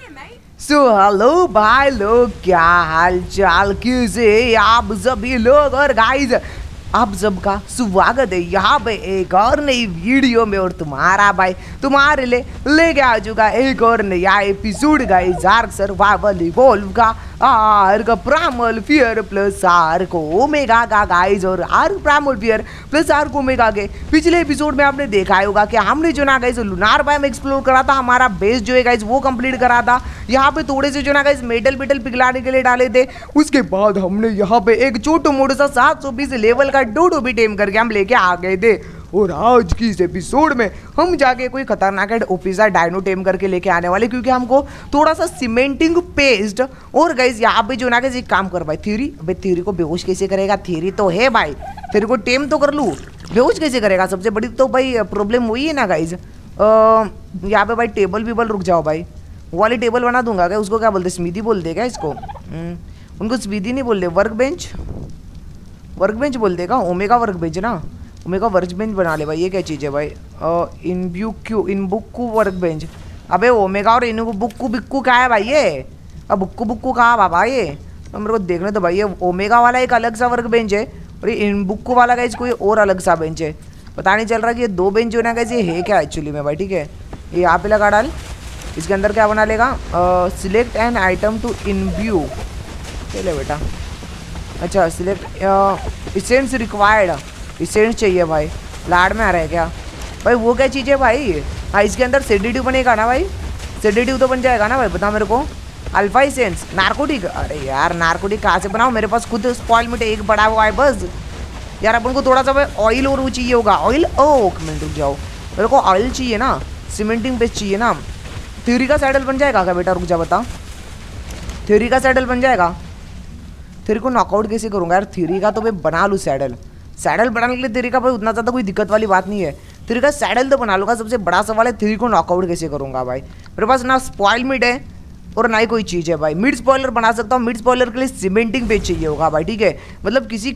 So hello भाई लोग, क्या हाल चाल, कैसे आप सभी लोग। और गाइस आप सबका स्वागत है यहाँ पे एक और नई वीडियो में। और तुम्हारा भाई तुम्हारे लिए लेके आ चुका एक और नया episode guys ark survival evolve का। Ark primal fear plus arc omega का गाइस। और ark primal fear plus arc omega के पिछले एपिसोड में आपने देखा होगा कि हमने जो ना गाइस लूनार बायोम एक्सप्लोर करा था, हमारा बेस जो है गाइस वो कंप्लीट करा था। यहाँ पे थोड़े से जो ना गाइस मेटल पिघलाने के लिए डाले थे। उसके बाद हमने यहाँ पे एक छोटू मोटू सा 720 लेवल का डोडो भी टेम करके हम लेके आ गए थे। और आज की इस एपिसोड में हम जाके कोई खतरनाक ओपीसा डायनो टेम करके लेके आने वाले, क्योंकि हमको थोड़ा सा सीमेंटिंग पेस्ट। और गाइस यहाँ पे जो ना गाइस एक काम कर भाई, थ्योरी भाई थ्योरी को बेहोश कैसे करेगा? थ्योरी तो है भाई, थ्योरी को टेम तो कर लूँ, बेहोश कैसे करेगा? सबसे बड़ी तो भाई प्रॉब्लम वही है ना गाइस। यहाँ पे भाई टेबल वीबल, रुक जाओ भाई, वो वाली टेबल बना दूंगा क्या? उसको क्या बोलते, स्मिदी बोलते क्या इसको? उनको स्मिदी नहीं बोलते, वर्क बेंच बोलते का। ओमेगा वर्क बेंच ना, ओमेगा वर्क बेंच बना ले भाई। ये क्या चीज़ है भाई? इन बुक्कू वर्क बेंच। अबे ओमेगा और इन बुक्कू बिक्कू क्या है भाई? ये अब बुक्कू कहाँ बाबा? ये तो मेरे को देखने तो भाई, ये ओमेगा वाला एक अलग सा वर्क बेंच है और ये इन बुक्कू वाला गाइस कोई और अलग सा बेंच है। पता नहीं चल रहा कि ये दो बेंच जो है ना गाइस ये है क्या एक्चुअली में भाई। ठीक है, ये यहाँ पे लगा डाल। इसके अंदर क्या बना लेगा? Select an item to in view. चले बेटा, अच्छा सिलेक्ट इसेंट्स रिक्वायर्ड, इसेंट्स चाहिए भाई। लाड में आ रहा है क्या भाई? वो क्या चीज़ है भाई? हाँ, इसके अंदर सेडेटिव बनेगा ना भाई? सेडेटिव तो बन जाएगा ना भाई? बता मेरे को। Alpha essence, narcotic. अरे यार नार्कोटिक कहाँ से बनाओ? मेरे पास खुद स्पॉइल मिट एक बड़ा हुआ है बस। यार अपन को थोड़ा सा भाई ऑयल और वो चाहिए होगा। ऑयल, ओके मिनट रुक जाओ, मेरे को ऑयल चाहिए ना, सीमेंटिंग बेस चाहिए ना। थ्योरी का सैडल बन जाएगा क्या बेटा? रुक जा बता, थ्योरी का सैडल बन जाएगा? थ्योरी को नॉकआउट कैसे करूँगा यार? थ्योरी का तो मैं बना लूँ सैडल बनाने के लिए। थ्योरी का भाई उतना ज़्यादा कोई दिक्कत वाली बात नहीं है। थ्योरी का सैडल तो बना लूँगा। सबसे बड़ा सवाल है थ्योरी को नॉकआउट कैसे करूँगा भाई? मेरे पास ना स्पॉइल मिट है और ना ही कोई चीज़ है भाई। मिड स्पॉइलर बना सकता हूँ, मिड स्पॉइलर के लिए सीमेंटिंग पेज चाहिए होगा भाई। ठीक है, मतलब किसी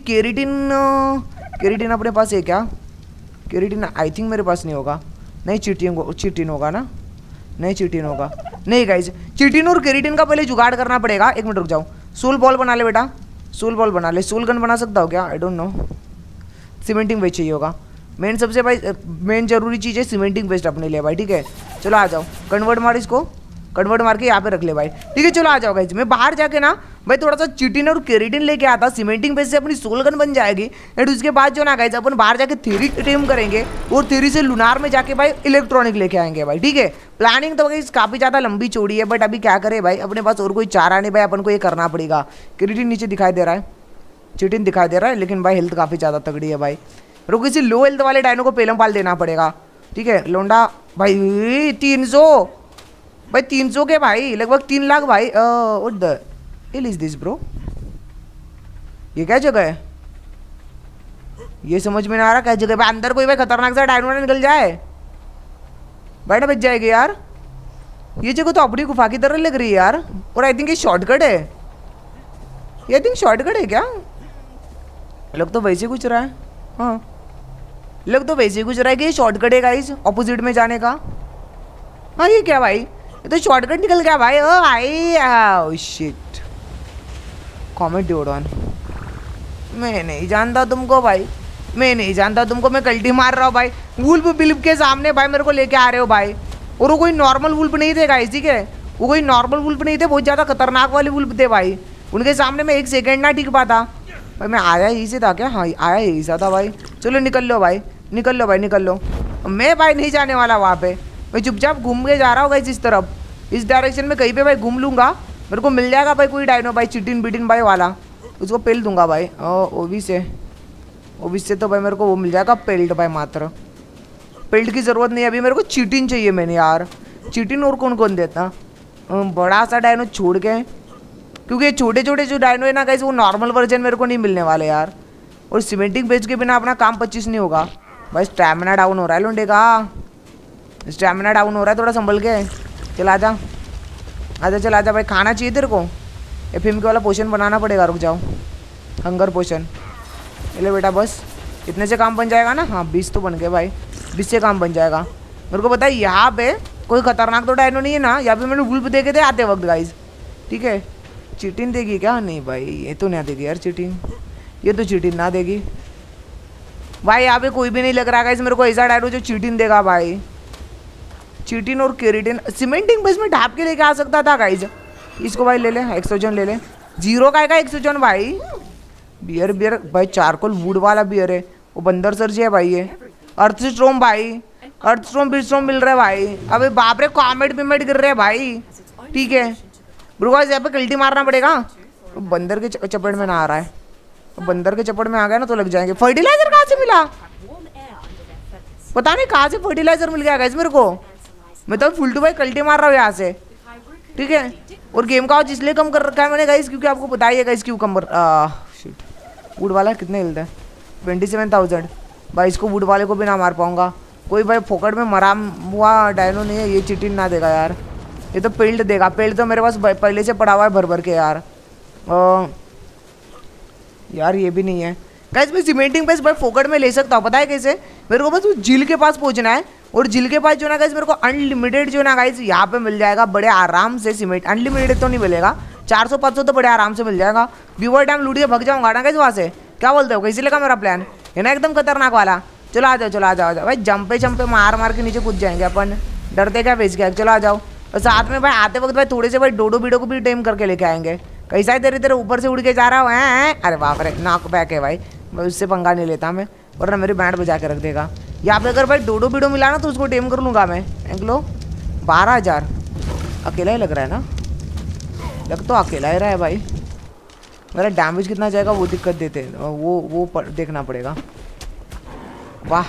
केरेटिन अपने पास है क्या? केरेटिन आई थिंक मेरे पास नहीं होगा। नहीं चिटिन होगा ना? नहीं चिटिन होगा नहीं गाइज। चिटिन और केरेटिन का पहले जुगाड़ करना पड़ेगा। एक मिनट रुक जाओ। सोल बॉल बना ले बेटा, सोल बॉल बना ले। सोल गन बना सकता हो क्या? I don't know. Cementing waste चाहिए होगा। मेन सबसे भाई मेन जरूरी चीज़ है सीमेंटिंग वेस्ट अपने लिए भाई। ठीक है चलो आ जाओ, कन्वर्ट मार इसको, कन्वर्ट मार के यहाँ पे रख ले भाई। ठीक है चलो आ जाओ गाइज। मैं बाहर जाके ना भाई थोड़ा सा चिटिन और केरेटिन लेके आता। सीमेंटिंग बेस से अपनी सोल गन बन जाएगी। एंड उसके बाद जो ना गाइज अपन बाहर जाके थ्योरी टेम करेंगे और थ्योरी से लूनार में जाके भाई इलेक्ट्रॉनिक लेके आएंगे भाई। ठीक है, प्लानिंग तो गाइज काफ़ी ज़्यादा लंबी चौड़ी है, बट अभी क्या करें भाई, अपने पास और कोई चारा नहीं भाई, अपन को ये करना पड़ेगा। केरेटिन नीचे दिखाई दे रहा है, चिटिन दिखाई दे रहा है, लेकिन भाई हेल्थ काफ़ी ज़्यादा तगड़ी है भाई। मेरे को किसी लो हेल्थ वाले डायनो को पेलम पाल देना पड़ेगा। ठीक है लोंडा भाई 300 भाई, 300 के भाई लगभग 3 लाख भाई। What the hell is this bro? ये क्या जगह है? ये समझ में नहीं आ रहा क्या जगह भाई। अंदर कोई भाई खतरनाक सा डायनो निकल जाए भाई ना बच जाएगी यार। ये जगह तो अपनी गुफा की तरह लग रही है यार। और आई थिंक ये शॉर्टकट है, ये आई थिंक शॉर्टकट है क्या? लग तो वैसे कुछ रहा है। हाँ लग तो वैसे कुछ रहा है कि ये शॉर्टकट है गाइस ऑपोजिट में जाने का। हाँ ये क्या भाई, ये तो शॉर्टकट निकल गया भाई। ओ भाई शिट, कॉमेट ड्यूडॉन, मैं नहीं जानता तुमको भाई, मैं नहीं जानता तुमको। मैं कल्टी मार रहा हूँ भाई वुल्फ बिल्फ के सामने भाई, मेरे को लेके आ रहे हो भाई। और वो कोई नॉर्मल वुल्फ नहीं थे गाइस। ठीक है वो कोई नॉर्मल वुल्फ नहीं थे, बहुत ज़्यादा खतरनाक वाले वुल्फ थे भाई। उनके सामने मैं एक सेकेंड ना टिक पाता भाई। मैं आया यहीं से था क्या? हाँ आया यहीं से था भाई। चलो निकल लो भाई, निकल लो भाई, निकल लो। मैं भाई नहीं जाने वाला वहाँ पे, मैं चुपचाप घूम के जा रहा हूँ गाइस इस तरफ, इस डायरेक्शन में कहीं पे भाई घूम लूँगा। मेरे को मिल जाएगा भाई कोई डायनो भाई, चिटिन बिटिन भाई वाला, उसको पेल दूंगा भाई। ओवी से तो भाई मेरे को वो मिल जाएगा पेल्ट भाई। मात्र पेल्ट की ज़रूरत नहीं है अभी, मेरे को चिटिन चाहिए मैंने यार। चिटिन और कौन कौन देता? बड़ा सा डायनो छोड़ के, क्योंकि छोटे छोटे जो डायनो है ना गाइस वो नॉर्मल वर्जन मेरे को नहीं मिलने वाले यार। और सीमेंटिंग बेच के बिना अपना काम 25 नहीं होगा भाई। स्टैमिना डाउन हो रहा है लोंडे का, स्टैमिना डाउन हो रहा है, थोड़ा संभल के चल। आजा आजा चल आजा भाई। खाना चाहिए तेरे को? एफएम के वाला पोशन बनाना पड़ेगा, रुक जाओ। हंगर पोशन ले बेटा, बस इतने से काम बन जाएगा ना? हाँ 20 तो बन गए भाई, 20 से काम बन जाएगा। मेरे को पता है यहाँ पे कोई खतरनाक तो डायनो नहीं है ना? यहाँ पे मैंने वुल्फ देखे थे आते वक्त गाइज। ठीक है, चीटिंग देगी क्या? नहीं भाई ये तो नहीं देगी यार चीटिंग, ये तो चीटिंग ना देगी भाई। यहाँ पे कोई भी नहीं लग रहा गाइज मेरे को ऐसा डायनो जो चीटिंग देगा भाई। चीटिन और केरेटिन सीमेंटिंग बेस में ढाप के लेके आ सकता था गाइज। इसको भाई ले ले, एक्सोजन ले ले। 0 का एक्सोजन भाई। बियर बियर भाई, चारकोल वुड वाला बियर है। वो बंदर सर जी है भाई। ये अर्थ स्ट्रोम भाई, अर्थ स्ट्रोम बिट स्ट्रोम मिल रहा है भाई। अबे बाप रे, कॉमेट पिमेट गिर रहे हैं भाई। ठीक है ब्रो गाइस, यहाँ पे कल्टी मारना पड़ेगा। बंदर के चपेट में ना आ रहा है, बंदर के चपेट में आ गया ना तो लग जाएंगे। फर्टिलाइजर कहाँ से मिला पता नहीं, कहाँ से फर्टिलाइजर मिल गया गाइस मेरे को। मैं तो फुल टू भाई कल्टी मार रहा हूँ यहाँ से। ठीक है, और गेम का इसलिए कम कर रखा है मैंने गाइस क्योंकि आपको बताइए गाइस क्यों कम कर। शिट, वुड वाला कितने हिलता है? 27,000 भाई। इसको वुड वाले को भी ना मार पाऊंगा। कोई भाई फोकट में मरा हुआ डायनो नहीं है, ये चिटिन ना देगा यार। ये तो पेल्ट देगा। पेल्ट तो मेरे पास पहले से पड़ा हुआ है भर भर के यार। यार ये भी नहीं है गाइस। मैं सीमेंटिंग बेस भाई फोकट में ले सकता हूँ, पता है कैसे? मेरे को बस उस झील के पास पहुंचना है, और झील के पास जो ना गाइस मेरे को अनलिमिटेड जो ना गाइस यहाँ पे मिल जाएगा बड़े आराम से सीमेंट। अनलिमिटेड तो नहीं मिलेगा, 400-500 तो बड़े आराम से मिल जाएगा। व्यूवर टाइम लूट के भग जाऊंगा ना गाइस वहाँ से। क्या बोलते हो, कैसे लगा मेरा प्लान? है ना एकदम खतरनाक वाला। चलो आ जाओ, चलो आ जाओ भाई। जंपे जंपे मार मार के नीचे कूद जाएंगे अपन, डरते क्या बेच गया। चलो आ जाओ। और साथ में भाई आते वक्त भाई थोड़े से भाई डोडो बीडो को भी टेम करके लेके आएंगे। कैसा है तेरे तेरे ऊपर से उड़ के जा रहा है? अरे बाप रे, नॉक बैक है भाई। मैं उससे पंगा नहीं लेता मैं, वरना मेरी बैंड बजा के रख देगा। यहाँ पे अगर भाई डोडो बीडो मिला ना तो उसको टेम कर लूँगा मैं। एंगलो 12,000 अकेला ही लग रहा है ना? लग तो अकेला ही रहा है भाई। मेरा डैमेज कितना जाएगा वो दिक्कत देते हैं, वो देखना पड़ेगा। वाह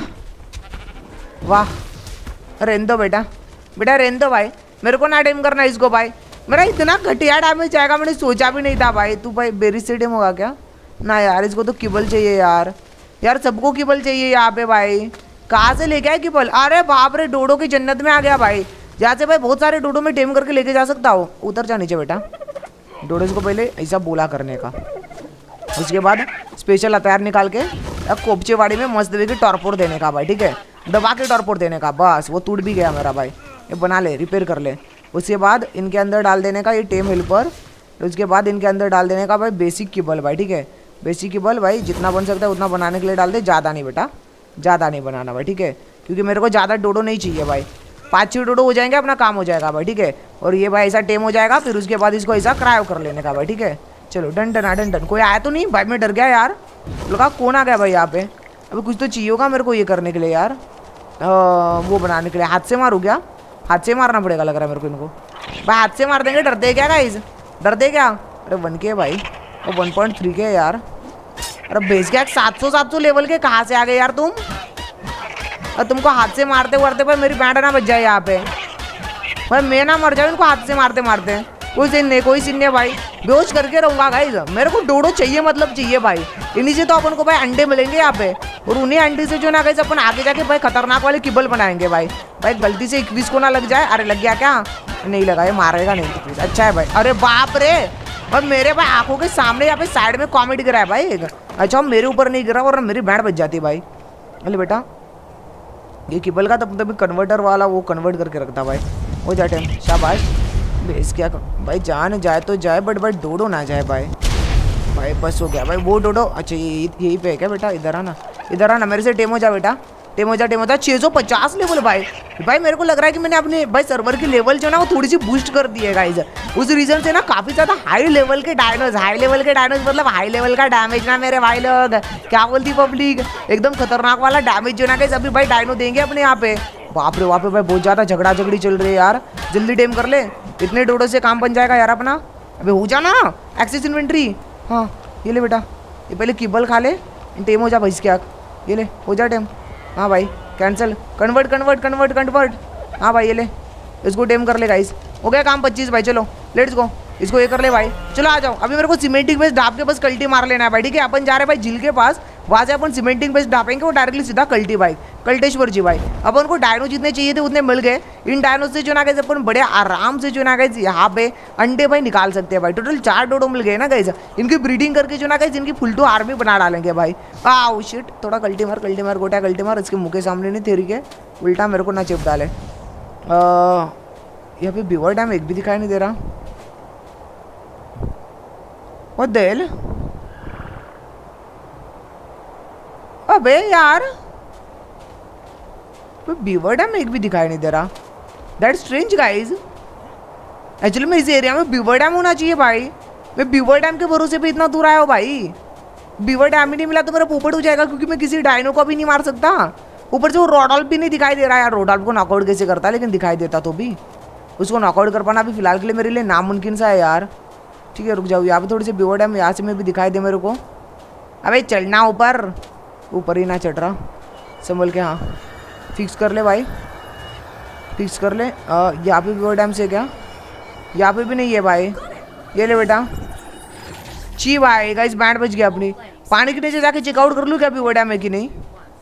वाह, रहने दो बेटा, बेटा रहने दो भाई। मेरे को ना टेम करना इसको भाई। मेरा इतना घटिया डैमेज आएगा मैंने सोचा भी नहीं था भाई। तू भाई बेरी से टेम होगा क्या? ना यार, इसको तो किबल चाहिए यार। यार सबको किबल चाहिए यहाँ पे भाई। कहाँ से लेके आए किबल? अरे बाप रे, डोडो की जन्नत में आ गया भाई। जहाँ से भाई बहुत सारे डोडो में टेम करके लेके जा सकता हो। उतर जा नीचे बेटा। डोडो को पहले ऐसा बोला करने का, उसके बाद स्पेशल हथियार निकाल के कोपचेवाड़ी में मस्त देवी की टॉर्पोर देने का भाई। ठीक है, दबा के टॉर्पोर देने का। बस वो टूट भी गया मेरा भाई। ये बना ले, रिपेयर कर ले। उसके बाद इनके अंदर डाल देने का ये टेम हेल्पर। उसके बाद इनके अंदर डाल देने का भाई बेसिक किबल भाई। ठीक है, बेसिक किबल भाई जितना बन सकता है उतना बनाने के लिए डाल दे। ज़्यादा नहीं बेटा, ज़्यादा नहीं बनाना भाई। ठीक है, क्योंकि मेरे को ज़्यादा डोडो नहीं चाहिए भाई। 5-6 डोडो हो जाएंगे, अपना काम हो जाएगा भाई। ठीक है, और ये भाई ऐसा टेम हो जाएगा। फिर उसके बाद इसको ऐसा क्रायो कर लेने का भाई। ठीक है, चलो डन डन डन डन। कोई आया तो नहीं भाई? मैं डर गया यार, लगा कौन आ गया भाई यहाँ पे। अभी कुछ तो चाहिए होगा मेरे को ये करने के लिए यार। वो बनाने के लिए हाथ से मारूँ क्या? हाथ से मारना पड़ेगा लग रहा है मेरे को इनको भाई। हाथ से मार देंगे। डरते क्या गाइस? डरते क्या? अरे 1 के भाई, वो 1.3 के यार। अरे बेच गया 700 लेवल के। कहाँ से आ गए यार तुम? और तुमको हाथ से मारते मारते भाई मेरी बैंड ना बच जाए यहाँ पे भाई। मैं ना मर जाऊँ इनको हाथ से मारते मारते। कोई सीन नहीं, कोई सीन नहीं भाई। बेहोश करके रहूँगा गाइस। मेरे को डोडो चाहिए, मतलब चाहिए भाई। इन्हीं से तो अपन को भाई अंडे मिलेंगे यहाँ पे, और उन्हीं अंडे से जो ना गाइस अपन आगे जाके भाई खतरनाक वाले किबल बनाएंगे भाई। भाई गलती से 21 को ना लग जाए। अरे लग गया क्या? नहीं लगा, ये मारेगा नहीं। अच्छा है भाई। अरे बाप रे भाई, मेरे भाई आंखों के सामने यहाँ पे साइड में कॉमेडी गिरा है भाई। अच्छा मेरे ऊपर नहीं गिरा और मेरी बैंड बच जाती भाई। अरे बेटा ये किबल का तब कन्वर्टर वाला वो कन्वर्ट करके रखता भाई। हो जाए टाइम, शाबाश। बेस क्या भाई, जान जाए तो जाए बट भाई डोडो ना जाए भाई। भाई बस हो गया भाई वो डोडो। अच्छा यही पे है क्या बेटा? इधर आना, इधर आना। मेरे से टेम हो जा बेटा, टेम हो जा, टेम हो जा। 650 लेवल भाई। भाई मेरे को लग रहा है कि मैंने अपने भाई सर्वर की लेवल जो ना वो थोड़ी सी बूस्ट कर दी है गाइज। उस रीजन से ना काफ़ी ज़्यादा हाई लेवल के डायनोज मतलब हाई लेवल का डैमेज ना मेरे भाई लोग। क्या बोलती पब्लिक? एकदम खतरनाक वाला डैमेज जो ना गाइज अभी भाई डायनो देंगे अपने यहाँ पे। बाप रे वहाँ पे भाई बहुत ज़्यादा झगड़ा झगड़ी चल रही है यार। जल्दी टेम कर ले, इतने डोडो से काम बन जाएगा यार अपना। अबे हो जाना एक्सेस इन्वेंट्री। हाँ ये ले बेटा, ये पहले किबल खा ले, टेम हो जा भाई। इसके ये ले, हो जा टेम। हाँ भाई कैंसिल, कन्वर्ट। हाँ भाई ये ले, इसको टेम कर ले गाइस। हो गया काम 25 भाई। चलो लेट्स गो, इसको ये कर ले भाई। चलो आ जाओ। अभी मेरे को सीमेंटिंग बेस ढाप के बस कल्टी मार लेना है भाई। ठीक है, अपन जा रहे हैं भाई झील के पास। वहाँ से अपन सीमेंटिंग बेस ढापेंगे, वो डायरेक्टली सीधा कल्टी भाई, कल्टेश्वर जी भाई। अपन को डायनो जितने चाहिए थे उतने मिल गए। इन डायनो से जो ना गए अपन बड़े आराम से जो ना गए यहाँ पे अंडे भाई निकाल सकते हैं भाई। टोटल 4 डोडो मिल गए ना गए। इनकी ब्रीडिंग करके जो ना गए इनकी फुल टू आर्मी बना डालेंगे भाई। आओ शिट, थोड़ा कल्टी मार गोटा कल्टी मार। इसके मुँह के सामने नहीं तेरी के, उल्टा मेरे को ना चिप डाले। यहाँ पे बीवर डैम एक भी दिखाई नहीं दे रहा। What the hell? अबे यार बीवर डैम एक भी दिखाई नहीं दे रहा। That strange guys. एक्चुअली में इस एरिया में बीवर डैम होना चाहिए भाई। मैं बीवर डैम के भरोसे पे इतना दूर आया हूँ भाई। बीवर डैम ही नहीं मिला तो मेरा पोपट हो जाएगा, क्योंकि मैं किसी डायनो को भी नहीं मार सकता। ऊपर से वो रोडॉल्फ भी नहीं दिखाई दे रहा यार। रोडॉल्फ को नॉकआउट कैसे करता, लेकिन दिखाई देता तो भी। उसको नॉकआउट कर पाना भी फिलहाल के लिए मेरे लिए नामुमकिन सा है यार। ठीक है रुक जाओ, यहाँ पे थोड़ी सी बीवर डैम यहाँ से में भी दिखाई दे मेरे को। अबे चढ़ना ऊपर, ऊपर ही ना चढ़ रहा, संभल के। हाँ फिक्स कर ले भाई, फिक्स कर ले। यहाँ पे बीवर डैम से क्या, यहाँ पे भी नहीं है भाई। ये ले बेटा, ची भाई। गाइस बैंड बच गया अपनी। पानी के नीचे जाके चेकआउट कर लूँ क्या बीवर डैम है कि नहीं।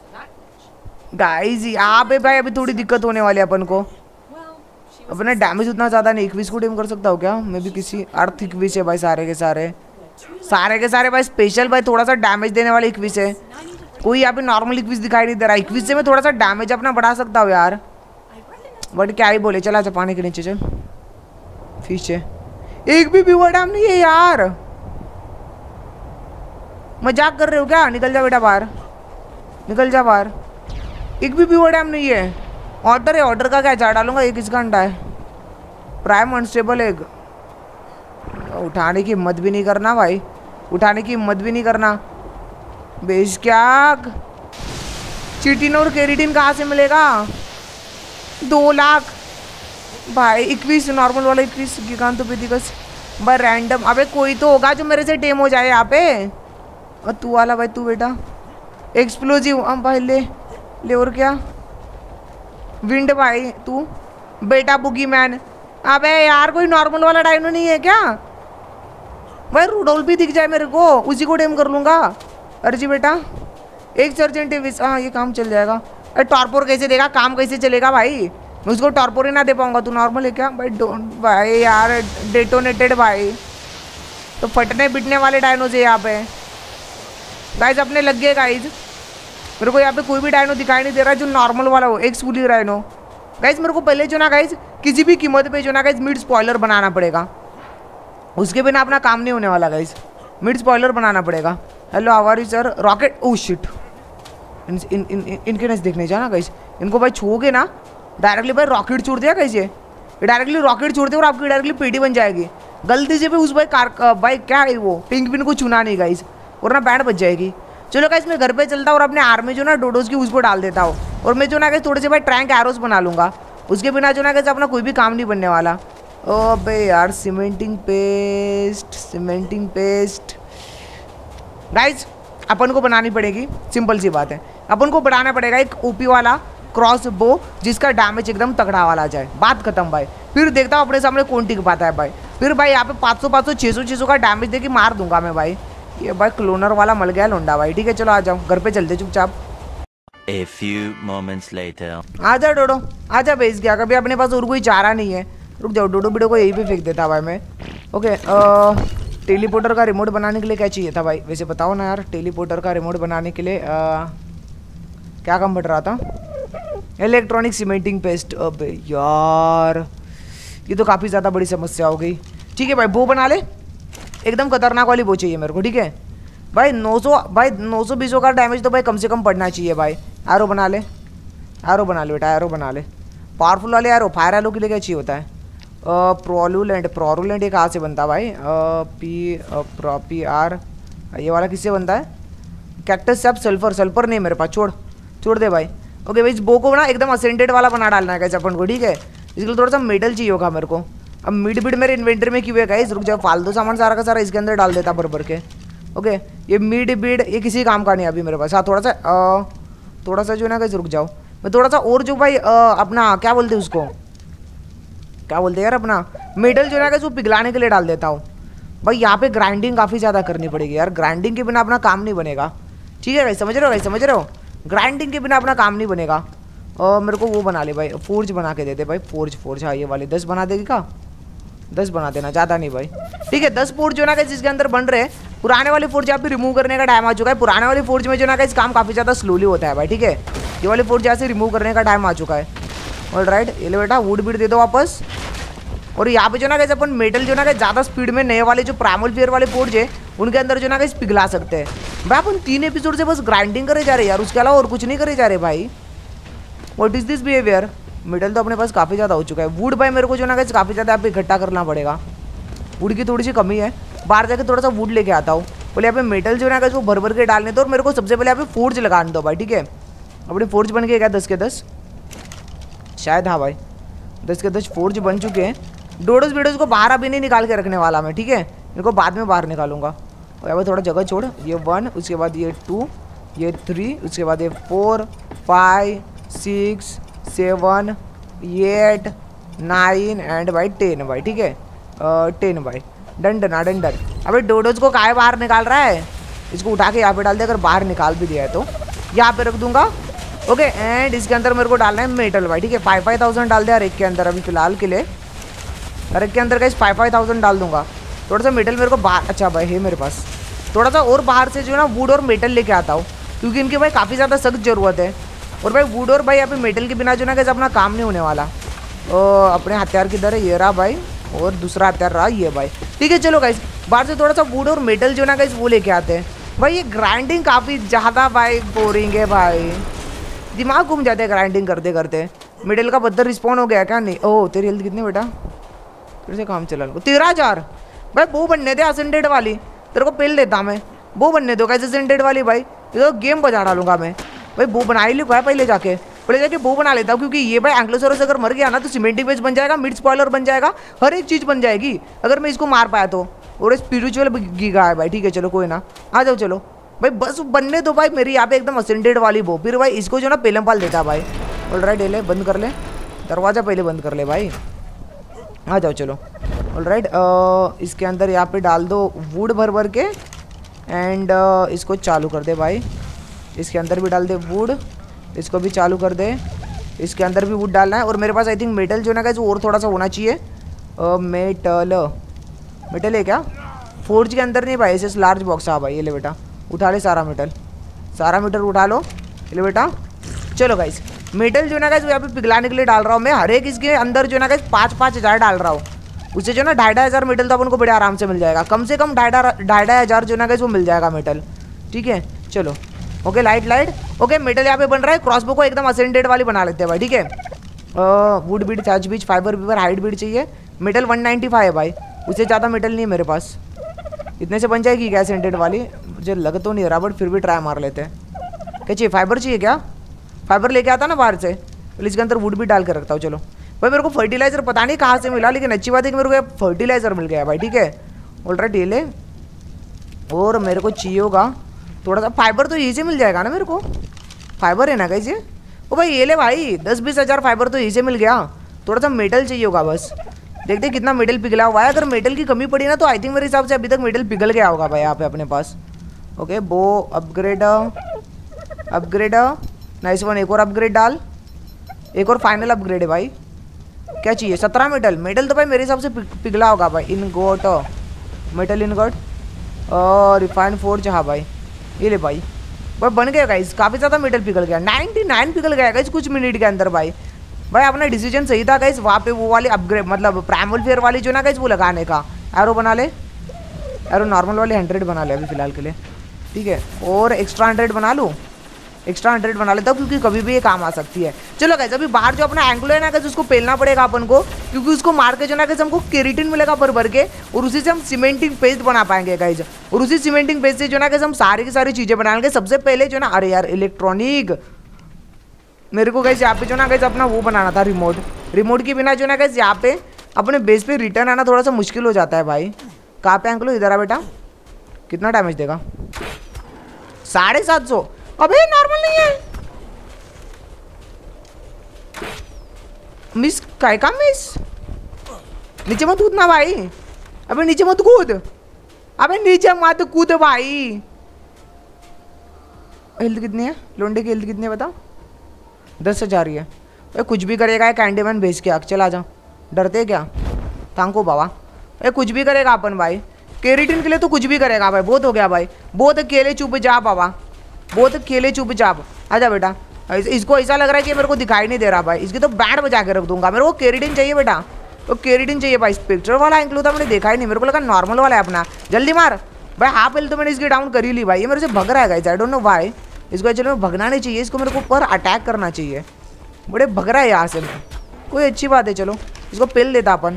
गाइस यहाँ पे भाई अभी थोड़ी दिक्कत होने वाली है अपन को। अपना डैमेज उतना ज़्यादा नहीं। इक्विस को डेम कर सकता हूँ क्या मैं भी। किसी अर्थ इक्विस है भाई, सारे के सारे भाई स्पेशल भाई थोड़ा सा डैमेज देने वाले इक्विस है। कोई यहाँ पे नॉर्मल इक्विस दिखाई नहीं दे रहा। इक्विस से मैं थोड़ा सा डैमेज अपना बढ़ा सकता हूँ यार, बट क्या ही बोले। चला अच्छा पानी के नीचे चल। फिश है, एक भी बीवर डैम नहीं है यार। मजाक कर रहे हो क्या। निकल जा बेटा बाहर, निकल जा बाहर। एक भी बीवर डैम नहीं है। ऑर्डर है, ऑर्डर का क्या चार डालूंगा। एक किसका अंडा है, प्राइम अनस्टेबल एग। उठाने की हिम्मत भी नहीं करना भाई, उठाने की हिम्मत भी नहीं करना। बेश क्या चिटिन और केरिटिन कहाँ से मिलेगा। 2 लाख भाई। 21 नॉर्मल वाला, 21 गिगांथोपेथिकस भाई रैंडम। अबे कोई तो होगा जो मेरे से टेम हो जाए यहाँ पे। और तू वाला भाई, तू बेटा एक्सप्लोजिव। हम भाई ले और क्या विंड भाई तू बेटा बुगी मैन। अबे यार कोई नॉर्मल वाला डायनो नहीं है क्या भाई। रूडोल्फ भी दिख जाए मेरे को, उसी को टेम कर लूँगा। अर्जी बेटा एक सर्जेंट। हाँ ये काम चल जाएगा। अरे टॉर्पोर कैसे देगा, काम कैसे चलेगा भाई। मैं उसको टॉर्पोर ही ना दे पाऊंगा। तू नॉर्मल है क्या भाई। डोंट भाई यार, डेटोनेटेड भाई। तो फटने बिटने वाले डायनोज है यहाँ पे गाइज। अपने लग गए गाइज। मेरे को यहाँ पे कोई भी डायनो दिखाई नहीं दे रहा जो नॉर्मल वाला हो। एक स्कूली डायनो गाइज। मेरे को पहले जो ना गाइज किसी भी कीमत पे जो ना गाइज मिड स्पॉइलर बनाना पड़ेगा। उसके बिना अपना काम नहीं होने वाला गाइज। मिड स्पॉइलर बनाना पड़ेगा। Hello how are you sir. Rocket, oh shit. इनके नजदीक नहीं जाना गाइज। इनको भाई छूओगे ना डायरेक्टली भाई रॉकेट छोड़ दिया गाइज। ये डायरेक्टली रॉकेट छोड़ दिया और आपकी डायरेक्टली पेटी बन जाएगी। गलती से भी उस भाई कार भाई क्या है वो पिंक पिन को चुना नहीं गाइज, और ना बैंड बच जाएगी। चलो गाइस मैं घर पे चलता हूँ और अपने आर्मी जो ना डोडोज की उसको डाल देता हूँ। और मैं जो ना गाइस थोड़े से भाई ट्रैंक एरोस बना लूँगा। उसके बिना जो ना गाइस अपना कोई भी काम नहीं बनने वाला। ओ बे यार cementing paste, cementing paste guys अपन को बनानी पड़ेगी। सिंपल सी बात है, अपन को बनाना पड़ेगा एक ओपी वाला क्रॉस बो जिसका डैमेज एकदम तगड़ा वाला आ जाए। बात खत्म भाई। फिर देखता हूँ अपने सामने कौन टिक पाता है भाई। फिर भाई यहाँ पे 500 600 का डैमेज दे के मार दूंगा मैं भाई। ये भाई क्लोनर वाला मल गया लोंडा भाई। ठीक है चलो आ जाओ, घर पे चलते चुपचाप। A few moments later. आजा डोडो आजा। भेज गया कभी, अपने पास और कोई चारा नहीं है। रुक जाओ, डोडो बिडो को यही पे फेंक देता भाई मैं। ओके टेलीपोर्टर का रिमोट बनाने के लिए क्या चाहिए था भाई वैसे बताओ ना यार। टेलीपोर्टर का रिमोट बनाने के लिए क्या काम बढ़ रहा था। Electronic cementing paste. अब यार ये तो काफ़ी ज़्यादा बड़ी समस्या हो गई। ठीक है भाई बो बना ले, एकदम खतरनाक वाली बो चाहिए मेरे को। ठीक है भाई 920 का डैमेज तो भाई कम से कम पड़ना चाहिए भाई। एरो बना ले, एरो बना ले बेटा, एरो बना ले। पावरफुल वाले एरो, फायर एरो के लिए क्या चाहिए होता है। प्रोरुलेंट ये कहाँ से बनता है भाई। पी आर ये वाला किससे बनता है। कैक्टस सब सल्फर, सल्फर नहीं मेरे पास, छोड़ दे भाई। ओके भाई इस बो को ना एकदम असेंडेड वाला बना डालना है गाइस अपन को। ठीक है इसके लिए थोड़ा सा मेटल चाहिए होगा मेरे को। अब मिड बिड मेरे इन्वेंटरी में क्यों है गाइस। रुक जाओ, फालतू सामान सारा का सारा इसके अंदर डाल देता भर के। ओके ये मिड बिड ये किसी काम का नहीं अभी मेरे पास। हाँ थोड़ा सा जो है ना गाइस, रुक जाओ मैं थोड़ा सा और जो भाई अपना क्या बोलते हैं उसको, क्या बोलते हैं यार अपना मेटल जो है ना गाइस वो पिघलाने के लिए डाल देता हूँ भाई। यहाँ पे ग्राइंडिंग काफ़ी ज़्यादा करनी पड़ेगी यार। ग्राइंडिंग के बिना अपना काम नहीं बनेगा। ठीक है गाइस समझ रहे हो गाइस, समझ रहे हो। ग्राइंडिंग के बिना अपना काम नहीं बनेगा। और मेरे को वो बना ले भाई, फोर्ज बना के दे दे भाई। फोर्ज हाँ ये वाली 10 बना देगी का, 10 बना देना, ज़्यादा नहीं भाई। ठीक है 10 फोर्ज जो ना गाइस इसके अंदर बन रहे हैं। पुराने वाले फोर्ज यहाँ पे रिमूव करने का टाइम आ चुका है। पुराने वाले फोर्ज में जो ना गाइस काम काफ़ी ज़्यादा स्लोली होता है भाई। ठीक है ये वाले फोर्ज यहाँ से रिमूव करने का टाइम आ चुका है। ऑलराइट, ये ले बेटा वुड बीट दे दो वापस। और यहाँ पे जो ना कैसे अपन मेटल जो ना कैसे ज़्यादा स्पीड में नए वाले जो प्राइमल फेयर वाले पोर्ज है उनके अंदर जो ना कैसे पिघला सकते हैं भाई। अपन 3 एपिसोड से बस ग्राइंडिंग करे जा रहे यार, उसके अलावा और कुछ नहीं करे जा रहे भाई। What is this behaviour. Metal तो अपने पास काफ़ी ज़्यादा हो चुका है। वुड भाई मेरे को जो ना कैसे काफ़ी ज़्यादा यहाँ पे इकट्ठा करना पड़ेगा। वुड की थोड़ी सी कमी है, बाहर जाके थोड़ा सा वुड लेके आता हूँ। बोले यहाँ पे मेटल जो ना कैसे वो भर भर के डालने दो और मेरे को सबसे पहले यहाँ पे फोर्ज लगाने दो भाई, ठीक है। अपने फोर्ज बन गए क्या 10 के 10 शायद, हाँ भाई 10 के 10 फोर्ज बन चुके हैं। डोडोस वीडियोस को बाहर अभी नहीं निकाल के रखने वाला मैं, ठीक है, इनको बाद में बाहर निकालूंगा। और यहाँ पर थोड़ा जगह छोड़, ये 1, उसके बाद ये 2, ये 3, उसके बाद ये 4, 5, 6, 7, 8, 9 एंड भाई 10 भाई, ठीक है 10 भाई। Done done done done. अबे डोडोस को काहे बाहर निकाल रहा है, इसको उठा के यहाँ पे डाल दे। अगर बाहर निकाल भी दिया है तो यहाँ पे रख दूंगा। ओके एंड इसके अंदर मेरे को डालना है मेटल भाई, ठीक है। 5,000 डाल दे हर एक के अंदर अभी फिलहाल के लिए। हर एक के अंदर गाइस 5,000 डाल दूंगा। थोड़ा सा मेटल मेरे को बाहर, अच्छा भाई है मेरे पास थोड़ा सा और बाहर से जो है ना वुड और मेटल लेके आता हूँ, क्योंकि इनकी भाई काफ़ी ज़्यादा सख्त ज़रूरत है। और भाई वुड और भाई यहाँ पे मेटल के बिना जो ना कैसे अपना काम नहीं होने वाला। अपने हथियार किधर है, ये रहा भाई, और दूसरा हथियार रहा ये भाई, ठीक है। चलो गाइस बाहर से थोड़ा सा वुड और मेटल जो ना गाइस वो लेके आते हैं भाई। ये ग्राइंडिंग काफ़ी ज़्यादा भाई बोरिंग है भाई, दिमाग घूम जाते हैं ग्राइंडिंग करते करते। मेटल का बदर रिस्पॉन हो गया क्या, नहीं। ओह तेरी हेल्थ कितनी बेटा, फिर से काम चला 13,000 भाई। वो बनने दे असेंडेड वाली, तेरे को पेल देता मैं। वो बनने दो कैसे असेंडेड वाली भाई, ये तो गेम बजा डालूंगा मैं भाई। वो बना ही लिखा है पहले जाके वो बना लेता हूँ, क्योंकि ये भाई एंग्लोसोरस अगर मर गया ना तो सीमेंटिंग बेस बन जाएगा, मिड स्पॉइलर बन जाएगा, हर एक चीज़ बन जाएगी अगर मैं इसको मार पाया तो। और स्पिरिचुअल गीगा है भाई, ठीक है। चलो कोई ना, आ जाओ चलो भाई, बस बनने दो भाई मेरी यहाँ पे एकदम असेंडेड वाली वो। फिर भाई इसको जो ना पेलम पाल देता भाई। ऑलराइट ले बंद कर ले दरवाज़ा, पहले बंद कर ले भाई। आ जाओ चलो। ऑलराइट इसके अंदर यहाँ पे डाल दो वुड भर भर के एंड इसको चालू कर दे भाई। इसके अंदर भी डाल दे वुड, इसको भी चालू कर दे। इसके अंदर भी वुड डालना है। और मेरे पास आई थिंक मेटल जो ना गाइस और थोड़ा सा होना चाहिए। मेटल है क्या फोर्ज के अंदर, नहीं भाई ऐसे लार्ज बॉक्स। हाँ भाई ये ले बेटा, उठा ले सारा मेटल उठा लो, ये ले बेटा। चलो गाइस मेटल जो ना गाइस यहाँ पे पिघलाने के लिए डाल रहा हूँ मैं। हर एक इसके अंदर जो ना गाइस 5,000 डाल रहा हूँ। उससे जो ना 2,500 मेटल तो अपन को बड़े आराम से मिल जाएगा, कम से कम 2,500 जो ना गाइस वो मिल जाएगा मेटल, ठीक है। चलो ओके लाइट ओके मेटल यहाँ पे बन रहा है। क्रॉसबो को एकदम असेंडेड वाली बना लेते हैं भाई, ठीक है। वुड बीट, चार्ज बीच, फाइबर बीबर, हाइट बीट चाहिए। मेटल 195 है भाई, उससे ज़्यादा मेटल नहीं है मेरे पास। इतने से बन जाएगी क्या असेंडेड वाली, मुझे लग तो नहीं रहा, बट फिर भी ट्राई मार लेते हैं। क्या चाहिए, फाइबर चाहिए क्या, फाइबर लेके आता ना बाहर से, तो इसके अंदर वुड भी डाल के रखता हूँ। चलो भाई मेरे को फर्टिलाइजर पता नहीं कहाँ से मिला, लेकिन अच्छी बात है कि मेरे को फर्टिलाइजर मिल गया भाई, ठीक है। ऑलराइट ये ले। और मेरे को चाहिए होगा थोड़ा सा फाइबर, तो यहीं से मिल जाएगा ना मेरे को, फाइबर है ना कैसे। ओ भाई ये ले भाई 10-20 हज़ार फाइबर तो यहीं से मिल गया। थोड़ा सा मेटल चाहिए होगा बस, देखते कितना मेटल पिघला हुआ है। अगर मेटल की कमी पड़ी ना तो आई थिंक मेरे हिसाब से अभी तक मेटल पिघल गया होगा भाई यहाँ पे अपने पास। ओके वो अपग्रेड नाइस वन। एक और अपग्रेड डाल, एक और फाइनल अपग्रेड है भाई। क्या चाहिए, 17 मेटल तो भाई मेरे हिसाब से पिघला होगा भाई। इनगोट, मेटल इनगोट और रिफाइंड फोर्ज। हाँ भाई ये ले भाई बन गया गाइस, काफ़ी ज़्यादा मेटल पिघल गया, 99 पिघल गया गाइस कुछ मिनट के अंदर भाई। अपना डिसीजन सही था गाइस, वहाँ पे वो वाली अपग्रेड मतलब प्राइमल फेयर वाली जो ना गाइस वो लगाने का। एरो बना ले, एरो नॉर्मल वाली 100 बना ले अभी फिलहाल के लिए, ठीक है। और एक्स्ट्रा 100 बना लूँ, एक्स्ट्रा 100 बना लेता हूँ क्योंकि कभी भी ये काम आ सकती है। चलो गाइस अभी बाहर जो अपना एंग्लो है ना गाइस उसको पेलना पड़ेगा अपन को, क्योंकि उसको मार के जो ना गाइस हमको केराटिन मिलेगा भर के, और उसी से हम सीमेंटिंग पेस्ट बना पाएंगे गाइस। और उसी सीमेंटिंग पेस्ट से जो ना गाइस हम सारी की सारी चीज़ें बनाएंगे। सबसे पहले जो ना, अरे यार इलेक्ट्रॉनिक, मेरे को गाइस यहाँ पे जो ना गाइस अपना वो बनाना था रिमोट के बिना जो ना गाइस यहाँ पे अपने बेस पे रिटर्न आना थोड़ा सा मुश्किल हो जाता है भाई। कहाँ पे एंग्लो, इधर आ बेटा। कितना डैमेज देगा, 750। अबे नॉर्मल नहीं है, मिस काय का मिस। नीचे मत कूदना भाई, अबे नीचे मत कूद, अबे नीचे मत कूद भाई। हेल्थ कितनी है लोंडे की, हेल्थ कितनी है बता। 10,000 ही है भाई। कुछ भी करेगा ये कैंडीमैन भेज के आग, चला जा, डरते क्या तांको बाबा। भाई कुछ भी करेगा अपन भाई, केराटिन के लिए तो कुछ भी करेगा भाई। बहुत हो गया भाई, बहुत अकेले चुप जा बाबा, बहुत अकेले चुपचाप। आजा बेटा, इसको ऐसा लग रहा है कि मेरे को दिखाई नहीं दे रहा भाई। इसकी तो बैंड बजा के रख दूंगा। मेरे को केरिटिन चाहिए बेटा, तो केरिटिन चाहिए भाई। स्पेक्टर वाला इंक्लूड था, मैंने देखा ही नहीं, मेरे को लगा नॉर्मल वाला है अपना। जल्दी मार भाई, हाफ हेल्थ तो मैंने इसकी डाउन कर ही ली भाई। ये मेरे से भग रहा है guys, I don't know why. इसको एक्चुअली में भगना नहीं चाहिए, इसको मेरे को ऊपर अटैक करना चाहिए। बड़े भग रहा है यहाँ से। कोई अच्छी बात है, चलो इसको पिल देता अपन।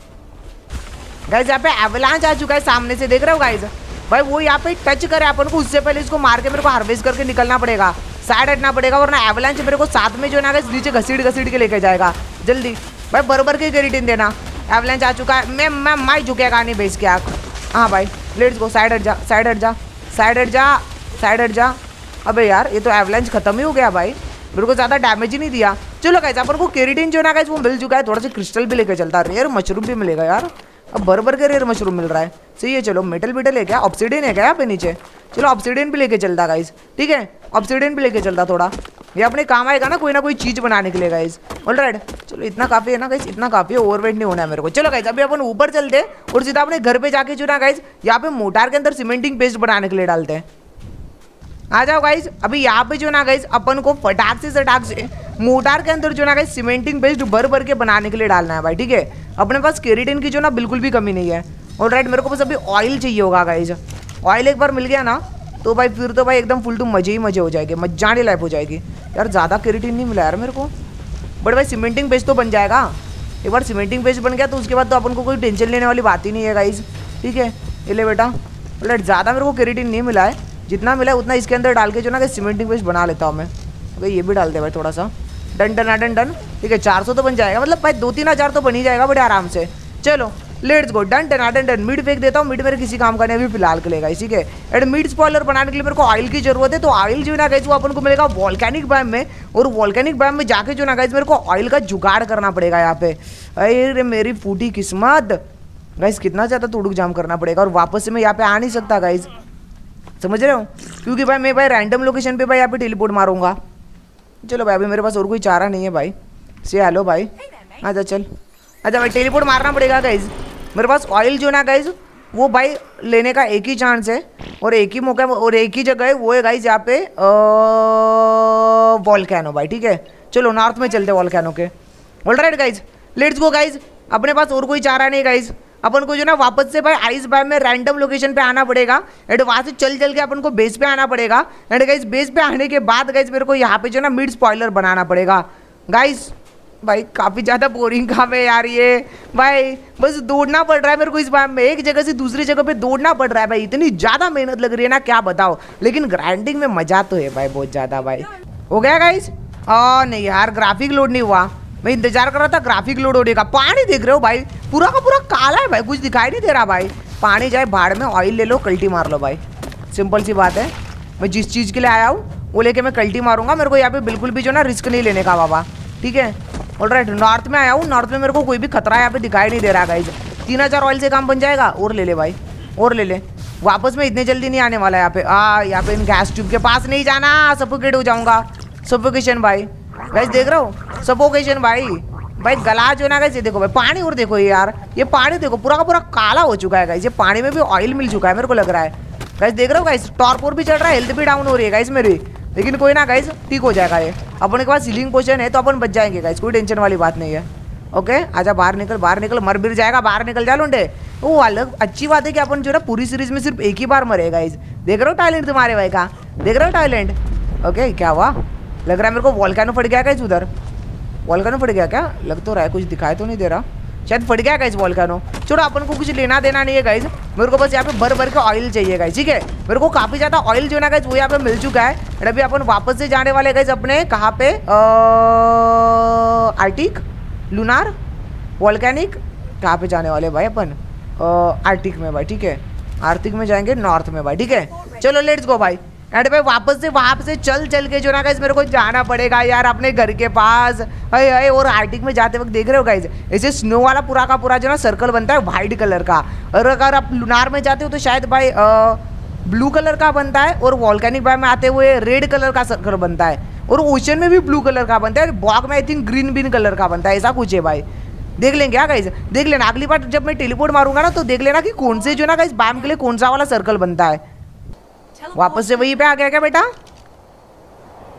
गाइस यहाँ पे एवलांच आ चुका है सामने से, देख रहे हो गाइस भाई। वो यहाँ पे टच करे अपन को, उससे पहले इसको मार के मेरे को हार्वेस्ट करके निकलना पड़ेगा, साइड हटना पड़ेगा, वरना एवलांच मेरे को साथ में जो है ना गाइस नीचे घसीट के लेके जाएगा। जल्दी भाई बराबर के केरिटिन देना। एवलांच आ चुका है, मैं माई झुकेगा नहीं बेस के आँख। हाँ भाई लेट्स गो, साइड हट जा, साइड हट जा, साइड हट जा, साइड हट जा। अबे यार ये तो एवलांच खत्म ही हो गया भाई, मेरे को ज़्यादा डैमेज ही नहीं दिया। चलो गाइस अपन को केरिटिन जो ना गाइस वो मिल चुका है, थोड़ा सा क्रिस्टल भी लेकर चलता, रेयर मशरूम भी मिलेगा यार। अब बराबर के रेयर मशरूम मिल रहा है, सही है। चलो मेटल बेटल है क्या, ऑब्सिडियन है क्या यहाँ पे नीचे? चलो ऑब्सिडियन भी लेके चलता गाइस, ठीक है, ऑब्सिडियन भी लेके चलता। थोड़ा ये अपने काम आएगा ना कोई चीज़ बनाने के लिए गाइस। ऑलराइट चलो इतना काफ़ी है ना गाइस, इतना काफ़ी है, ओवरवेट नहीं होना है मेरे को। चलो गाइस अभी अपन ऊपर चलते और सीधा अपने घर पे जाके जो ना गाइस यहाँ पे मोटार के अंदर सीमेंटिंग पेस्ट बनाने के लिए डालते हैं। आ जाओ गाइस, अभी यहाँ पे जो ना गाइस अपन को फटाक से मोटार के अंदर जो ना गाइस सीमेंटिंग पेस्ट भर के बनाने के लिए डालना है भाई, ठीक है। अपने पास केरिटिन की जो ना बिल्कुल भी कमी नहीं है। ऑलराइट मेरे को बस अभी ऑयल चाहिए होगा गाइस। ऑयल एक बार मिल गया ना तो भाई फिर तो भाई एकदम फुल टू मजे ही मजे हो जाएंगे, मजाने लाइफ हो जाएगी यार। ज़्यादा केरिटिन नहीं मिला यार मेरे को, बट भाई सीमेंटिंग पेस्ट तो बन जाएगा। एक बार सीमेंटिंग पेस्ट बन गया तो उसके बाद तो अपन को कोई टेंशन लेने वाली बात ही नहीं है गाइस, ठीक है। ये ले बेटा, ऑलराइट ज़्यादा मेरे को केरिटिन नहीं मिला है, जितना मिला है उतना इसके अंदर डाल के जो ना सीमेंटिंग पेस्ट बना लेता हूँ मैं। भाई ये भी डाल दे भाई थोड़ा सा, डन डन डन डन, ठीक है। 400 तो बन जाएगा, मतलब भाई 2-3 हज़ार तो बन ही जाएगा बड़े आराम से। चलो let's go, done done done done. Meat फेंक देता हूँ, मीट मेरे किसी काम का नहीं अभी फिलहाल के लेगा, ठीक है। एंड मीट स्पॉइलर बनाने के लिए मेरे को ऑयल की जरूरत है, तो ऑयल जो है ना गाइस वो अपन को मिलेगा वॉल्केनिक बैम में, और वॉल्केनिक बैम में जाके जो ना गाइस मेरे को ऑयल का जुगाड़ करना पड़ेगा यहाँ पे। अरे मेरी फूटी किस्मत गाइस, कितना ज़्यादा तुड़ुक जाम करना पड़ेगा, और वापस से मैं यहाँ पे आ नहीं सकता गाइस, समझ रहे हो, क्योंकि भाई मैं भाई रैंडम लोकेशन पे भाई यहाँ पे टेलीपोर्ट मारूंगा। चलो भाई अभी मेरे पास और कोई चारा नहीं है भाई। से हेलो भाई, आजा चल, अच्छा भाई टेलीपोर्ट मारना पड़ेगा गाइज। मेरे पास ऑयल जो ना गाइज वो भाई लेने का एक ही चांस है, और एक ही मौका और एक ही जगह है, वो है गाइज यहाँ पे वॉल्केनो भाई, ठीक है। चलो नॉर्थ में चलते वॉल्केनो के। Alright guys let's go guys, अपने पास और कोई चारा नहीं गाइज। अपन को जो ना वापस से भाई आइस बाय में रैंडम लोकेशन पे आना पड़ेगा, एंड वहाँ से चल के अपन को बेस पे आना पड़ेगा। एंड गाइस बेस पे आने के बाद गाइस मेरे को यहाँ पे जो ना मिड स्पॉइलर बनाना पड़ेगा गाइस। भाई काफ़ी ज़्यादा बोरिंग काम है यार ये भाई, बस दौड़ना पड़ रहा है मेरे को इस बार में, एक जगह से दूसरी जगह पे दौड़ना पड़ रहा है भाई। इतनी ज़्यादा मेहनत लग रही है ना क्या बताओ, लेकिन ग्राइंडिंग में मज़ा तो है भाई बहुत ज़्यादा भाई। हो गया गाइस? नहीं यार ग्राफिक लोड नहीं हुआ, मैं इंतजार कर रहा था ग्राफिक लोड होने का। पानी देख रहे हो भाई, पूरा का पूरा काला है भाई, कुछ दिखाई नहीं दे रहा भाई। पानी जाए भाड़ में, ऑयल ले लो, कल्टी मार लो भाई, सिंपल सी बात है। मैं जिस चीज़ के लिए आया हूँ वो लेके मैं कल्टी मारूंगा, मेरे को यहाँ पे बिल्कुल भी जो ना रिस्क नहीं लेने का बाबा, ठीक है। ऑलराइट नॉर्थ में आया हूँ, नॉर्थ में मेरे को कोई भी खतरा यहाँ पे दिखाई नहीं दे रहा गाइज। 3000 ऑयल से काम बन जाएगा, और ले ले भाई, और ले ले। वापस में इतने जल्दी नहीं आने वाला यहाँ पे। यहाँ पे इन गैस ट्यूब के पास नहीं जाना, सफोकेट हो जाऊंगा। सफोकेशन भाई, गाइज देख रहे हो, सफोकेशन भाई। भाई गला जो ना गाइज, ये देखो भाई पानी, और देखो ये यार, ये पानी देखो पूरा का पूरा काला हो चुका है गाइज। ये पानी में भी ऑयल मिल चुका है मेरे को लग रहा है गाइज, देख रहे हो गाइज। टॉर्पोर भी चल रहा है, हेल्थ भी डाउन हो रही है गाइज मेरी, लेकिन कोई ना गाइज ठीक हो जाएगा ये। अपन के पास सीलिंग पोशन है तो अपन बच जाएंगे गाइज, कोई टेंशन वाली बात नहीं है। ओके आजा बाहर निकल, मर बिर जाएगा, बाहर निकल जा लुंडे। वो अलग अच्छी बात है कि अपन जो ना पूरी सीरीज में सिर्फ एक ही बार मरे गाइज। देख रहे हो टैलेंट तुम्हारे भाई का, देख रहे हो टैलेंट। ओके क्या हुआ, लग रहा है मेरे को वॉल्केनो फट गया गाइज उधर। वॉल्केनो फट गया क्या, लग तो रहा है, कुछ दिखाई तो नहीं दे रहा, शायद फट गया गाइज वॉल्केनो। छोड़ो अपन को कुछ लेना देना नहीं है गाइज, मेरे को बस यहाँ पे भर के ऑयल चाहिए गाइज, ठीक है। मेरे को काफ़ी ज़्यादा ऑयल जो ना गाइज वो यहाँ पे मिल चुका है। और अभी अपन वापस से जाने वाले गाइज अपने कहाँ पे, आर्टिक, लूनार, वॉल्केनिक, कहाँ पे जाने वाले भाई अपन, आर्टिक में भाई, ठीक है। आर्टिक में जाएंगे नॉर्थ में भाई, ठीक है। चलो लेट्स गो भाई। एंड भाई वापस से वहाँ से चल के जो ना गाइज मेरे को जाना पड़ेगा यार अपने घर के पास। अरे और आर्टिक में जाते वक्त देख रहे हो गाइज, ऐसे स्नो वाला पूरा का पूरा जो ना सर्कल बनता है वाइट कलर का, और अगर आप लूनार में जाते हो तो शायद भाई ब्लू कलर का बनता है, और वॉल्केनिक बाय में आते हुए रेड कलर का सर्कल बनता है, और ओशन में भी ब्लू कलर का बनता है, बॉग में आई थिंक ग्रीन कलर का बनता है, ऐसा कुछ है भाई। देख लेंगे क्या गाइज, देख लेना अगली बार जब मैं टेलीपोर्ट मारूंगा ना तो देख लेना कि कौन से जो ना गाइज बैम के लिए कौन सा वाला सर्कल बनता है। वापस से वहीं पे आ गया क्या बेटा?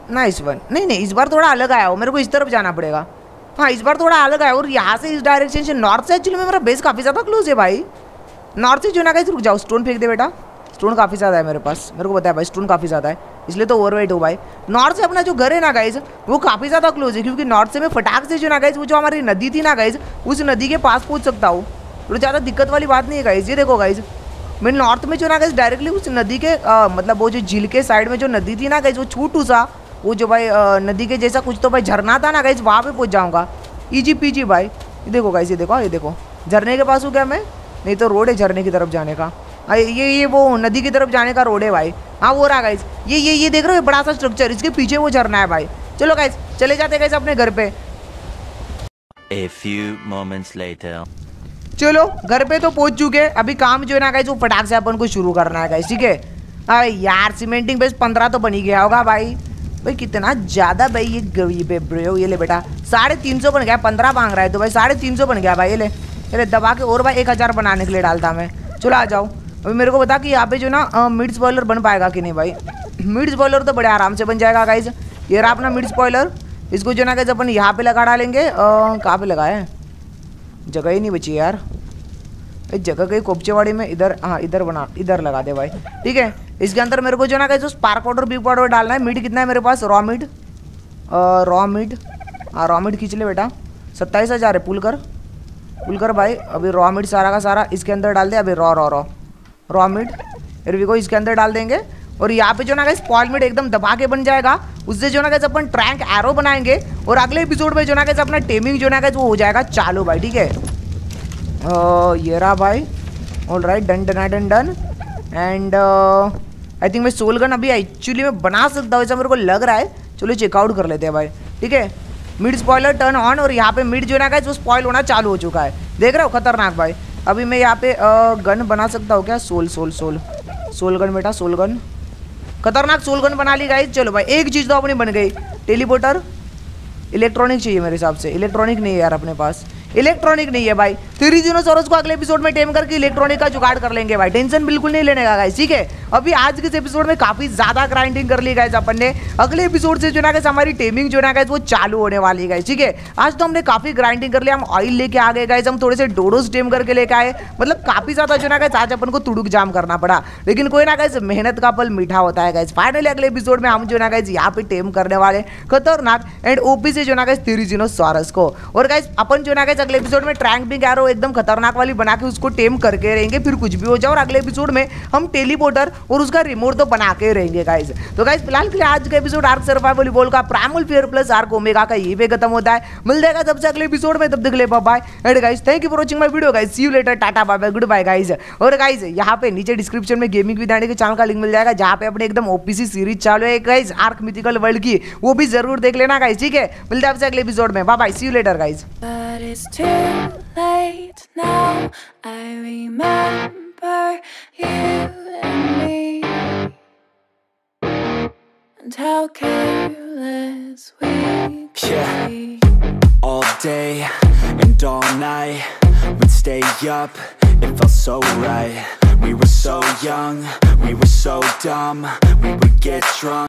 Nice one. नहीं नहीं, इस बार थोड़ा अलग आया हो, मेरे को इस तरफ जाना पड़ेगा। हाँ इस बार थोड़ा अलग आया और यहाँ से इस डायरेक्शन से नॉर्थ से एक्चुअली में मेरा बेस काफ़ी ज़्यादा क्लोज है भाई। नॉर्थ से जो ना गाइस, रुक जाओ, स्टोन फेंक दे बेटा। स्टोन काफ़ी ज़्यादा है मेरे पास, मेरे को पता है भाई स्टोन काफ़ी ज़्यादा है, इसलिए तो ओवरवेट हो भाई। नॉर्थ से अपना जो घर है ना गाइस वो काफ़ी ज़्यादा क्लोज है, क्योंकि नॉर्थ से मैं फटाक से जो ना गाइस वो जो हमारी नदी थी ना गाइस उस नदी के पास पहुँच सकता हूँ। तो ज़्यादा दिक्कत वाली बात नहीं है गाइस। ये देखो गाइस, मैं नॉर्थ में जो ना गाइस डायरेक्टली उस नदी के मतलब वो जो झील के साइड में जो नदी थी ना गाइस वो छोटू सा वो जो भाई नदी के जैसा कुछ तो भाई झरना था ना गाइस, वहाँ पे पहुँच जाऊँगा ईजी पीजी भाई। ये देखो गाइस, ये देखो झरने के पास हूँ क्या मैं? नहीं तो रोड है झरने की तरफ जाने का। ये वो नदी की तरफ जाने का रोड है भाई। हाँ वो रहा गाइस, ये देख रहे हो बड़ा सा स्ट्रक्चर, इसके पीछे वो झरना है भाई। चलो गाइस चले जाते गाइस अपने घर पे। A few moments later. चलो घर पे तो पहुंच चुके, अभी काम जो है ना गाइस वो फटाक से अपन को शुरू करना है गाइस, ठीक है। अरे यार सीमेंटिंग बेस 15 तो बन ही गया होगा भाई। भाई कितना ज़्यादा भाई ये गरीब है ब्रो। ये ले बेटा 350 बन गया, 15 मांग रहा है तो भाई 350 बन गया भाई। ये ले दबा के और भाई 1000 बनाने के लिए डालता मैं। चलो आ जाओ। अभी मेरे को बता कि यहाँ पे जो ना मिड स्पॉइलर बन पाएगा कि नहीं भाई। मिड स्पॉइलर तो बड़े आराम से बन जाएगा गाइस। ये रहा अपना मिड स्पॉइलर, इसको जो ना गाइस अपन यहाँ पे लगा डालेंगे। कहाँ पे लगा है, जगह ही नहीं बची यार। इस जगह कहीं कोपचेवाड़ी में इधर, हाँ इधर बना, इधर लगा दे भाई, ठीक है। इसके अंदर मेरे को जो ना guys spark powder big powder डालना है। मिड कितना है मेरे पास? रॉ मिड हाँ रॉ मिड खींच ले बेटा। 27,000 है, पुल कर भाई। अभी रॉ मिड सारा का सारा इसके अंदर डाल दे। अभी रॉ मिड फिर भी को इसके अंदर डाल देंगे। और यहाँ पे जो ना गाइस स्पॉइल मिड एकदम दबा के बन जाएगा। उससे जो ना गाइस अपन ट्रैंक एरो बनाएंगे और अगले एपिसोड में जो ना गाइस अपना टेमिंग जो ना गाइस वो हो जाएगा चालू भाई, ठीक है। ये रहा भाई, alright done. And I think मैं सोल गन अभी एक्चुअली में बना सकता हूँ, ऐसा मेरे को लग रहा है। चलो चेकआउट कर लेते हैं भाई, ठीक है। मिड स्पॉइलर टर्न ऑन और यहाँ पे मिड जो ना गाइस वो स्पॉइल होना चालू हो चुका है, देख रहे हो, खतरनाक भाई। अभी मैं यहाँ पे गन बना सकता हूँ क्या? सोल गन बेटा, सोल गन, खतरनाक सोल गन बना ली गाइस। चलो भाई एक चीज़ तो अपनी बन गई, टेलीपोर्टर। इलेक्ट्रॉनिक चाहिए मेरे हिसाब से, इलेक्ट्रॉनिक नहीं है यार अपने पास, इलेक्ट्रॉनिक नहीं है भाई। 3 डायनासोरस को अगले एपिसोड में टेम करके इलेक्ट्रॉनिक का जुगाड़ कर लेंगे भाई, टेंशन बिल्कुल नहीं लेने का गाइस, ठीक है। अभी आज के इस एपिसोड में काफी ज्यादा ग्राइंडिंग कर ली गाइस अपन ने। अगले एपिसोड से जो ना गाइस हमारी टेमिंग जो ना गाइस वो चालू होने वाली है गाइस, ठीक है। आज तो हमने काफी ग्राइंडिंग कर लिया, हम ऑयल लेके आ गए गाइस, हम थोड़े से डोडोस टेम करके लेके आए, मतलब काफी ज्यादा जो ना गाइस आज अपन को तुड़ुक जाम करना पड़ा, लेकिन कोई ना गाइस मेहनत का फल मीठा होता है गाइस। फाइनली अगले एपिसोड में हम जो ना गाइस यहाँ पे टेम करने वाले खतरनाक एंड ओपी से जो ना गाइस थिरिजिनोसॉरस को। और गाइस अपन जो ना गाइस अगले एपिसोड में ट्रैंक बिग एरो एकदम खतरनाक वाली बना के उसको टेम करके रहेंगे, फिर कुछ भी हो जाए। और अगले एपिसोड में हम टेलीपोर्टर और उसका रिमोट तो बना के रहेंगे गाइस। तो गाइस फिलहाल के लिए आज का एपिसोड आर्क सर्वाइवल वॉल का primal fear plus arc omega का ये पे खत्म होता है। मिल जाएगा सबसे अगले एपिसोड में, तब तक ले bye bye and guys thank you for watching my video guys, see you later, टाटा bye bye, good bye guys. और गाइस यहाँ पे नीचे डिस्क्रिप्शन में गेमिंग विदानी के चैनल का लिंक मिल जाएगा, जहाँ पे अपने एकदम ओपीसी सीरीज चालू है गाइस आर्क मिथिकल वर्ल्ड की, वो भी जरूर देख लेना गाइस, ठीक है। मिलते हैं आपसे अगले एपिसोड में, bye bye, see you later guys. But it's too late now. I remember you and me, and how careless we could be. All day and all night, we'd stay up, it felt so right. We were so young, we were so dumb, we would get drunk.